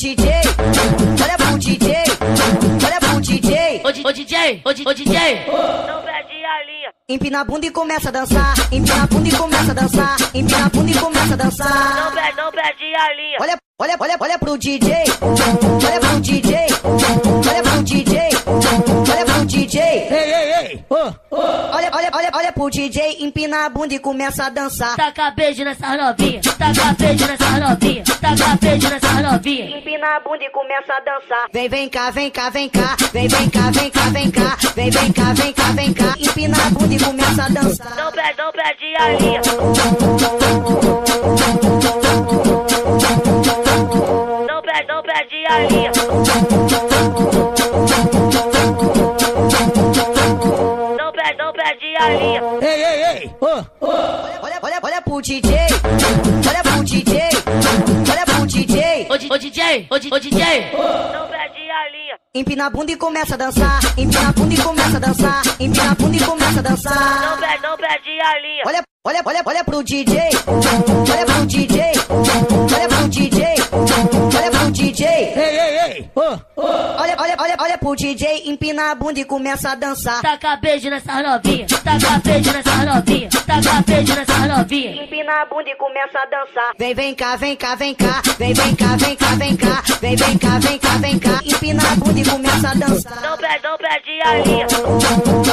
DJ, olha pro DJ, olha pro DJ. Ô DJ, Não perde a linha. Empina a bunda e começa a dançar, empina a bunda e começa a dançar, empina a bunda e começa a dançar. Não perde a linha. Olha pro DJ, olha pro DJ, olha pro DJ, olha pro DJ. Ei, Olha pro DJ, empina a bunda e começa a dançar. taca beijo nessa novinha, taca beijo nessa novinha, taca beijo nessa novinha. Empina a bunda e começa a dançar. Vem cá, vem cá, vem cá, vem cá, vem cá, vem cá, vem cá, vem cá, vem cá. Empina a bunda e começa a dançar. Não perde a linha. Não perde a linha. Não perde a linha. ei, Olha pro DJ, olha pro DJ, olha pro DJ. Ô DJ, Não perde a linha. Empina a bunda e começa a dançar, empina a bunda e começa a dançar, empina a bunda e começa a dançar. Não perde a linha. Olha pro DJ, olha pro DJ, olha pro DJ, olha pro DJ. ei, Olha pro DJ, empina a bunda e começa a dançar. taca beijo nessa novinha, taca beijo nessa novinha, taca beijo nessa novinha. Empina a bunda e começa a dançar. Vem cá, vem cá, vem cá, vem cá, vem cá, vem cá, vem cá, vem cá, vem cá. Empina a bunda e começa a dançar. Não perde a linha.